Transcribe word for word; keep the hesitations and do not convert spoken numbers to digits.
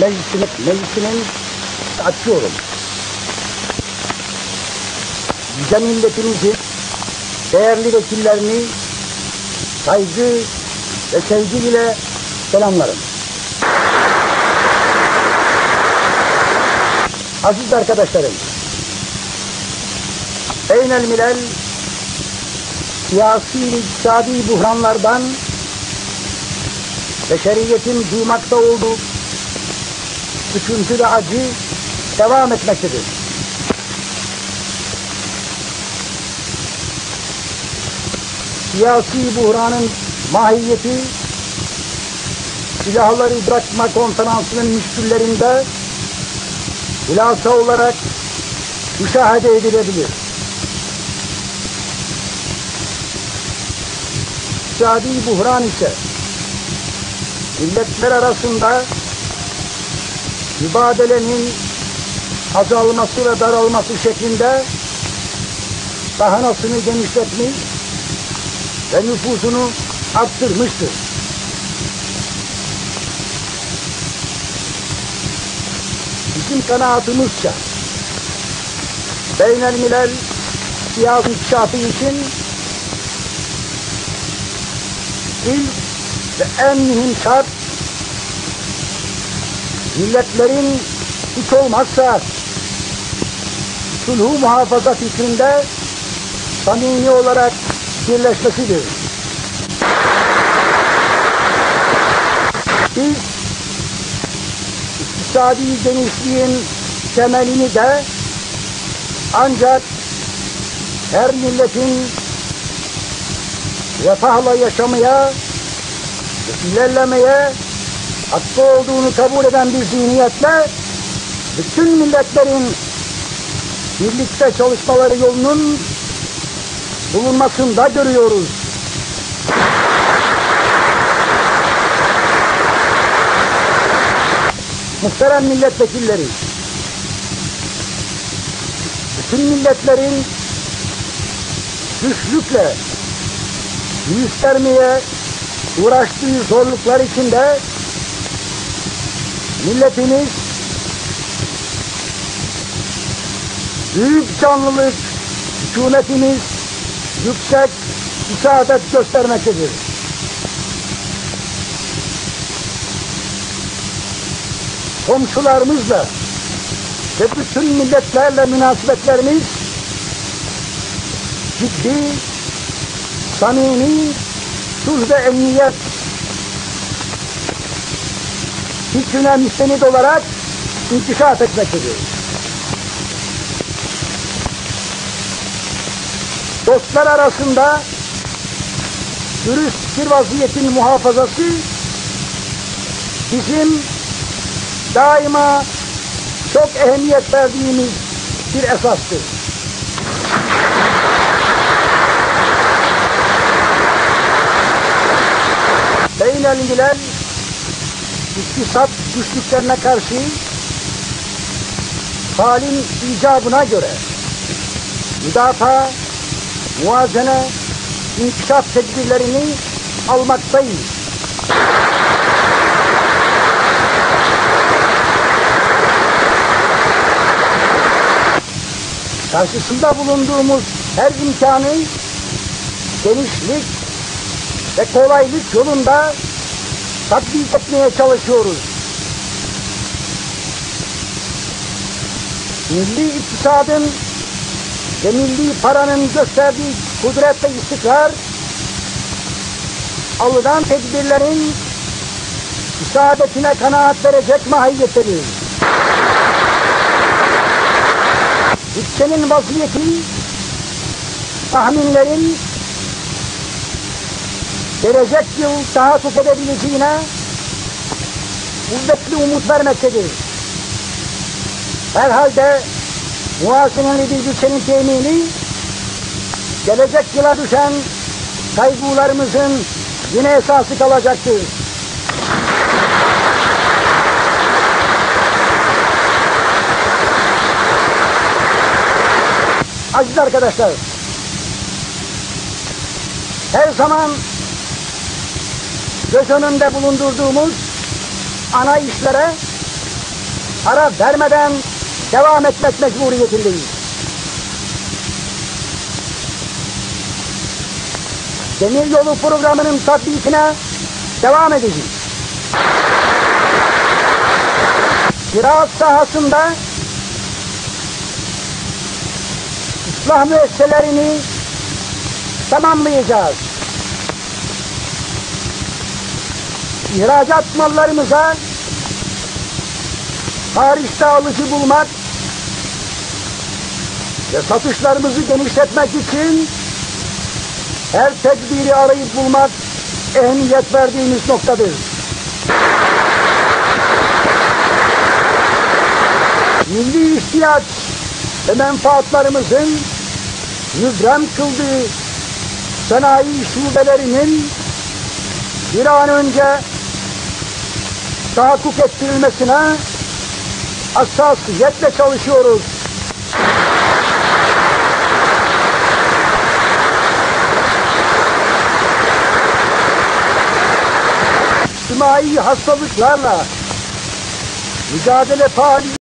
Meclisinin, meclisinin açıyorum. Yüce milletimizin değerli vekillerini saygı ve sevgi ile selamlarım. Aziz arkadaşlarım, beynel milel siyasi ve iktisadi buhranlardan beşeriyetin duymakta olduğu sıkıntı ve acı devam etmektedir. Siyasi buhranın mahiyeti silahları bırakma konferansının müşküllerinde hülasa olarak müşahede edilebilir. İktisadi buhran ise milletler arasında mübadelenin azalması ve daralması şeklinde sahanasını genişletmiş ve nüfusunu arttırmıştır. Bizim kanaatimizce beynel milel siyasi inkişafı için ilk ve en mühim şart milletlerin hiç olmazsa sulhu muhafaza fikrinde samimi olarak birleşmesidir. Biz iktisadi genişliğin temelini de ancak her milletin refahla yaşamaya ve ilerlemeye hakkı olduğunu kabul eden bir zihniyetle bütün milletlerin birlikte çalışmaları yolunun bulunmasında görüyoruz. Muhterem milletvekilleri, bütün milletlerin güçlükle göstermeye uğraştığı zorluklar içinde milletimiz büyük canlılık, hükümetimiz yüksek isaadet göstermektedir. Komşularımızla ve bütün milletlerle münasebetlerimiz ciddi, samimi, sulh ve emniyet fikrine müstenid olarak inkişaf etmektedir. Dostlar arasında dürüst bir vaziyetin muhafazası bizim daima çok ehemmiyet verdiğimiz bir esastır. Beynel milel iktisat güçlüklerine karşı halin icabına göre müdafaa, muvazene, inkişaf tedbirlerini almaktayız. Karşısında bulunduğumuz her imkanı genişlik ve kolaylık yolunda tatbik etmeye çalışıyoruz. Milli iktisadın ve milli paranın gösterdiği kudret ve istikrar, alınan tedbirlerin isabetine kanaat verecek mahiyettedir. Bütçenin vaziyeti, tahminlerin gelecek yıl tahakkuk edebileceğine kuvvetli umut vermektedir. Herhalde muhaseneli bir bütçenin temini, gelecek yıla düşen kaygılarımızın yine esası kalacaktır. Aziz arkadaşlar, her zaman göz önünde bulundurduğumuz ana işlere ara vermeden devam etmek mecburiyetindeyiz. Demiryolu programının tatbikine devam edeceğiz. Ziraat sahasında ıslah müesseselerini tamamlayacağız. İhracat mallarımıza hariçte alıcı bulmak ve satışlarımızı genişletmek için her tedbiri arayıp bulmak ehemmiyet verdiğimiz noktadır. Milli ihtiyaç ve menfaatlarımızın mübrem kıldığı sanayi şubelerinin bir an önce tahakkuk ettirilmesine hassasiyetle çalışıyoruz. İçtimai hastalıklarla mücadele faaliyeti